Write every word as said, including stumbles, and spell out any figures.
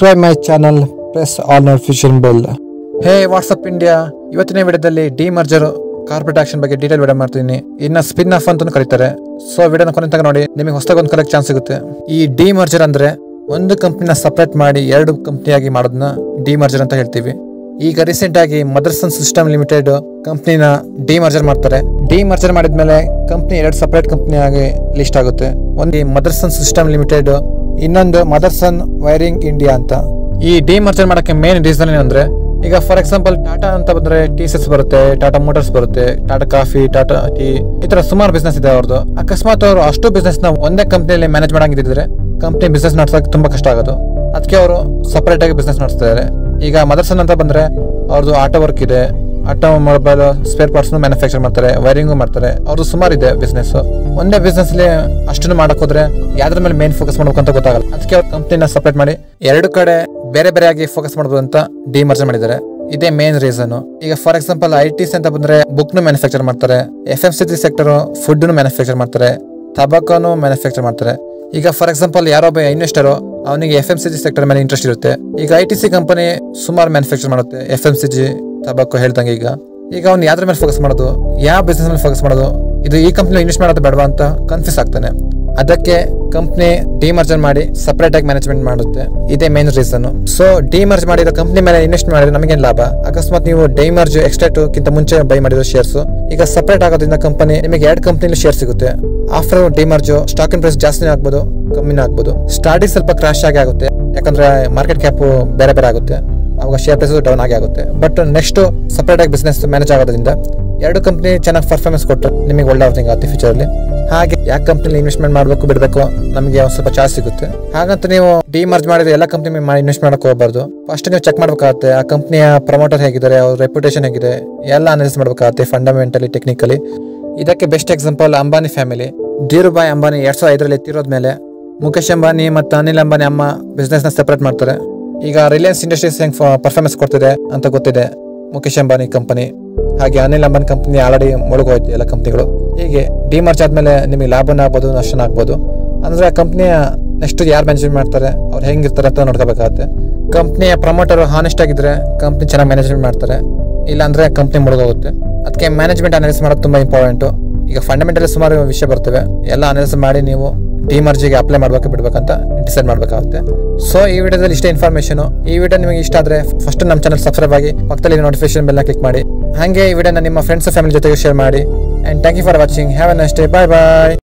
Subscribe my channel, press all notification bell. Hey, what's up India? ಇವತ್ತಿನ ವಿಡಿಯೋದಲ್ಲಿ demerger corporate action ಬಗ್ಗೆ detail video ಮಾಡ್ತೀನಿ. ಇನ್ನ spin of ಅಂತ ಕರೀತಾರೆ. ಸೊ ವಿಡಿಯೋನ ಕೊನೆ ತನಕ ನೋಡಿ, ನಿಮಗೆ ಹೊಸದಾಗಿ ಒಂದು ಕಲಿಯಕ್ಕೆ ಚಾನ್ಸ್ ಸಿಗುತ್ತೆ. ಈ ಡಿಮರ್ಜರ್ ಅಂದ್ರೆ ಒಂದು ಕಂಪನಿನ ಸಪರೇಟ್ ಮಾಡಿ ಎರಡು ಕಂಪನಿಯಾಗಿ ಮಾಡೋದನ್ನ ಡಿಮರ್ಜರ್ ಅಂತ ಹೇಳ್ತೀವಿ. ಈಗ ರೀಸೆಂಟ್ ಆಗಿ ಮದರ್ಸನ್ ಸಿಸ್ಟಮ್ ಲಿಮಿಟೆಡ್ ಕಂಪನಿನ ಡಿಮರ್ಜರ್ ಮಾಡ್ತಾರೆ. ಡಿಮರ್ಜರ್ ಮಾಡಿದ್ಮೇಲೆ ಕಂಪನಿ ಎರಡು ಸಪರೇಟ್ ಕಂಪನಿ ಆಗಿ ಲಿಸ್ಟ್ ಆಗುತ್ತೆ. ಒಂದು ಮದರ್ಸನ್ ಸಿಸ್ಟಮ್ ಲಿಮಿಟೆಡ್, ಇನ್ನೊಂದು ಮದರ್ಸನ್ ವೈರಿಂಗ್ ಇಂಡಿಯಾ ಅಂತ. ಈ ಡಿಮರ್ಜರ್ ಮಾಡಕ್ಕೆ ಮೇನ್ ರೀಸನ್ ಏನಂದ್ರೆ, ಈಗ ಫಾರ್ ಎಕ್ಸಾಂಪಲ್ ಟಾಟಾ ಅಂತ ಬಂದ್ರೆ ಟಿ ಸಿ ಎಸ್ ಬರುತ್ತೆ, ಟಾಟಾ ಮೋಟರ್ಸ್ ಬರುತ್ತೆ, ಟಾಟಾ ಕಾಫಿ, ಟಾಟಾ ಟೀ, ಈ ತರ ಸುಮಾರು ಬಿಸ್ನೆಸ್ ಇದೆ ಅವ್ರದ್ದು. ಅಕಸ್ಮಾತ್ ಅವರು ಅಷ್ಟು ಬಿಸ್ನೆಸ್ ನ ಒಂದೇ ಕಂಪನಿಯಲ್ಲಿ ಮ್ಯಾನೇಜ್ ಮಾಡಂಗಿದ್ರೆ ಕಂಪನಿ ಬಿಸ್ನೆಸ್ ನಡೆಸೋಕೆ ತುಂಬಾ ಕಷ್ಟ ಆಗೋದು. ಅದಕ್ಕೆ ಅವರು ಸಪರೇಟ್ ಆಗಿ ಬಿಸ್ನೆಸ್ ನಡೆಸ್ತಿದ್ದಾರೆ. ಈಗ ಮದರ್ಸನ್ ಅಂತ ಬಂದ್ರೆ ಅವ್ರದ್ದು ಆಟೋ ವರ್ಕ್ ಇದೆ, automobile spare parts manufacture ಮಾಡ್ತಾರೆ, ವೈರಿಂಗು ಮಾಡ್ತಾರೆ. ಅವ್ರದ್ದು ಸುಮಾರು ಇದೆ ಬಿಸ್ನೆಸ್. ಒಂದೇ ಬಿಸ್ನೆಸ್ ಅಲ್ಲಿ ಅಷ್ಟನ್ನು ಮಾಡಕ್ ಹೋದ್ರೆ ಯಾವ್ದ್ರ ಮೇಲೆ ಮೇನ್ ಫೋಕಸ್ ಮಾಡ್ಬೇಕು ಅಂತ ಗೊತ್ತಾಗಲ್ಲ. ಅದಕ್ಕೆ ಅವ್ರ ಕಂಪ್ನಿನ ಸಪರೇಟ್ ಮಾಡಿ ಎರಡು ಕಡೆ ಬೇರೆ ಬೇರೆ ಆಗಿ ಫೋಕಸ್ ಮಾಡಬಹುದು ಅಂತ ಡಿಮರ್ಜರ್ ಮಾಡಿದ್ದಾರೆ. ಇದೇ ಮೇನ್ ರೀಸನ್. ಈಗ for example I T C ಅಂತ ಬಂದ್ರೆ ಬುಕ್ ನು ಮ್ಯಾನುಫ್ಯಾಕ್ಚರ್ ಮಾಡ್ತಾರೆ, F M C G sector food ನು ಮ್ಯಾನುಫ್ಯಾಕ್ಚರ್ ಮಾಡ್ತಾರೆ, ಟಬಾಕೋನು ಮ್ಯಾನುಫ್ಯಾಕ್ಚರ್ ಮಾಡ್ತಾರೆ. ಈಗ ಫಾರ್ ಎಕ್ಸಾಂಪಲ್ ಯಾರೊಬ್ಬ ಇನ್ವೆಸ್ಟರ್ ಅವನಿಗೆ F M C G sector ಮೇಲೆ ಇಂಟ್ರೆಸ್ಟ್ ಇರುತ್ತೆ. ಈಗ ಐ ಟಿ ಸಿ ಕಂಪನಿ ಸುಮಾರು ಮ್ಯಾನುಫ್ಯಾಕ್ಚರ್ ಮಾಡುತ್ತೆ, F M C G, tobacco ಹೇಳ್ದಂಗೆ. ಈಗ ಈಗ ಅವ್ನು ಯಾವ್ದ್ರ ಮೇಲೆ ಫೋಕಸ್ ಮಾಡೋದು, ಯಾವ ಬಿಸ್ನೆಸ್ ಮೇಲೆ ಫೋಕಸ್ ಮಾಡೋದು, ಇದು ಈ ಕಂಪ್ನಿ ಇನ್ವೆಸ್ಟ್ ಮಾಡೋದು ಬೇಡವಾ ಅಂತ ಕನ್ಫ್ಯೂಸ್ ಆಗ್ತಾನೆ. ಅದಕ್ಕೆ ಕಂಪ್ನಿ ಡಿಮರ್ಜರ್ ಮಾಡಿ ಸಪರೇಟ್ ಆಗಿ ಮ್ಯಾನೇಜ್ಮೆಂಟ್ ಮಾಡುತ್ತೆ. ಇದೇ ಮೇನ್ ರೀಸನ್. ಸೊ ಡಿಮರ್ಜ್ ಮಾಡಿರೋ ಕಂಪ್ನಿ ಮೇಲೆ ಇನ್ವೆಸ್ಟ್ ಮಾಡಿದ್ರೆ ನಮಗೇನು ಲಾಭ? ಅಕಸ್ಮಾತ್ ನೀವು ಡಿಮರ್ಜ್ ಎಕ್ಸ್ಟ್ರಾಕ್ಟ್ ಕಿಂತ ಮುಂಚೆ ಬೈ ಮಾಡಿರೋ ಶೇರ್ಸ್ ಈಗ ಸಪರೇಟ್ ಆಗೋದ್ರಿಂದ ಕಂಪನಿ ನಿಮಗೆ ಎರಡು ಕಂಪ್ನಿಲಿ ಶೇರ್ ಸಿಗುತ್ತೆ. After demerge stock in price ಜಾಸ್ತಿನೇ ಆಗ್ಬೋದು, ಕಮ್ಮಿನೇ ಆಗ್ಬೋದು. ಸ್ಟಾರ್ಟಿಂಗ್ ಸ್ವಲ್ಪ ಕ್ರಾಶ್ ಆಗಿ ಆಗುತ್ತೆ, ಯಾಕಂದ್ರೆ ಮಾರ್ಕೆಟ್ ಕ್ಯಾಪ್ ಬೇರೆ ಬೇರೆ ಆಗುತ್ತೆ, ಅವಾಗ ಶೇರ್ ಪ್ರೈಸ್ ಡೌನ್ ಆಗಿ ಆಗುತ್ತೆ. ಬಟ್ ನೆಕ್ಸ್ಟ್ ಸಪರೇಟ್ ಆಗಿ ಬಿಸ್ನೆಸ್ ಮ್ಯಾನೇಜ್ ಆಗೋದ್ರಿಂದ ಎರಡು ಕಂಪ್ನಿ ಚೆನ್ನಾಗಿ ಪರ್ಫಾರ್ಮೆನ್ಸ್ ಕೊಟ್ಟು ನಿಮಗೆ ಒಳ್ಳೆ ಅರ್ಥಿಂಗ್ ಆಗುತ್ತೆ ಫ್ಯೂಚರ್ ಅಲ್ಲಿ. ಹಾಗೆ ಯಾವ ಕಂಪ್ನಿಲಿ ಇನ್ವೆಸ್ಟ್ಮೆಂಟ್ ಮಾಡಬೇಕು ಬಿಡಬೇಕು ನಮಗೆ ಒಂದು ಸ್ವಲ್ಪ ಚಾರ್ಜ್ ಸಿಗುತ್ತೆ. ಹಾಗಂತ ನೀವು ಡಿಮರ್ಜ್ ಮಾಡಿದ್ರೆ ಎಲ್ಲ ಕಂಪ್ನಿ ಇನ್ವೆಸ್ಟ್ ಮಾಡಕ್ ಹೋಗಬಾರ್ದು. ಫಸ್ಟ್ ನೀವು ಚೆಕ್ ಮಾಡ್ಬೇಕಾಗುತ್ತೆ ಆ ಕಂಪ್ನಿಯ ಪ್ರಮೋಟರ್ ಹೇಗಿದ್ದಾರೆ, ಅವ್ರ ರೆಪ್ಯುಟೇಷನ್ ಹೇಗಿದೆ, ಎಲ್ಲ ಅನಾಲಿಸ್ ಮಾಡ್ಬೇಕಾಗುತ್ತೆ ಫಂಡಮೆಂಟಲಿ, ಟೆಕ್ನಿಕಲಿ. ಇದಕ್ಕೆ best example Ambani family. Dhirubhai Ambani ಎರಡ್ ಸಾವಿರದ ಐದರಲ್ಲಿ ಎತ್ತಿರೋದ್ಮೇಲೆ ಮುಖೇಶ್ ಅಂಬಾನಿ ಮತ್ತು ಅನಿಲ್ ಅಂಬಾನಿ ಅಮ್ಮ ಬಿಸ್ನೆಸ್ ನ ಸೆಪರೇಟ್ ಮಾಡ್ತಾರೆ. ಈಗ ರಿಲಯನ್ಸ್ ಇಂಡಸ್ಟ್ರೀಸ್ ಹೆಂಗ್ ಪರ್ಫಾರ್ಮೆನ್ಸ್ ಕೊಡ್ತಿದೆ ಅಂತ ಗೊತ್ತಿದೆ ಮುಖೇಶ್ ಅಂಬಾನಿ ಕಂಪನಿ. ಹಾಗೆ ಅನಿಲ್ ಅಂಬಾನಿ ಕಂಪನಿ ಆಲ್ರೆಡಿ ಮುಳುಗೋಯ್ತು ಎಲ್ಲ ಕಂಪ್ನಿಗಳು. ಹೀಗೆ ಡಿಮರ್ಜ್ ಆದ್ಮೇಲೆ ನಿಮಗೆ ಲಾಭನ ಆಗ್ಬೋದು, ನಷ್ಟನ ಆಗ್ಬೋದು. ಅಂದ್ರೆ ಕಂಪ್ನಿಯ ನೆಕ್ಸ್ಟ್ ಯಾರು ಮ್ಯಾನೇಜ್ಮೆಂಟ್ ಮಾಡ್ತಾರೆ, ಅವ್ರು ಹೆಂಗಿರ್ತಾರೆ ಅಂತ ನೋಡ್ಕೋಬೇಕಾಗುತ್ತೆ. ಕಂಪ್ನಿಯ ಪ್ರಮೋಟರ್ ಹಾನೆಸ್ಟ್ ಆಗಿದ್ರೆ ಕಂಪ್ನಿ ಚೆನ್ನಾಗಿ ಮ್ಯಾನೇಜ್ಮೆಂಟ್ ಮಾಡ್ತಾರೆ, ಇಲ್ಲ ಅಂದ್ರೆ ಕಂಪ್ನಿ ಮುಳುಗೋಗುತ್ತೆ. ಅದಕ್ಕೆ ಮ್ಯಾನೇಜ್ಮೆಂಟ್ ಅನಾಲಿಸ್ ಮಾಡೋದು ತುಂಬಾ ಇಂಪಾರ್ಟೆಂಟ್. ಈಗ ಫಂಡಮೆಂಟಲ್ ಸುಮಾರು ವಿಷಯ ಬರ್ತವೆ, ಎಲ್ಲ ಅನಾಲಿಸ್ ಮಾಡಿ ನೀವು ಡಿಮರ್ಜಿಗೆ ಅಪ್ಲೈ ಮಾಡ್ಬೇಕು ಬಿಡ್ಬೇಕಂತ ಡಿಸೈಡ್ ಮಾಡ್ಬೇಕಾಗುತ್ತೆ. ಸೊ ಈ ವಿಡಿಯೋದಲ್ಲಿ ಇಷ್ಟೇ ಇನ್ಫಾರ್ಮೇಶನ್. ಈ ವಿಡಿಯೋ ನಿಮಗೆ ಇಷ್ಟ ಆದ್ರೆ ಫಸ್ಟ್ ನಮ್ಮ ಚಾನಲ್ ಸಬ್ಸ್ಕ್ರೈಬ್ ಆಗಿ ಪಕ್ಕದಲ್ಲಿ ನೋಟಿಫಿಕೇಶನ್ ಬೆಲ್ ನ ಕ್ಲಿಕ್ ಮಾಡಿ. ಹಾಗೆ ಈ ವಿಡಿಯೋನ ನಿಮ್ಮ ಫ್ರೆಂಡ್ಸ್ ಫ್ಯಾಮಿಲಿ ಜೊತೆಗೆ ಶೇರ್ ಮಾಡಿ. And thank you for watching. Have a nice day. Bye bye.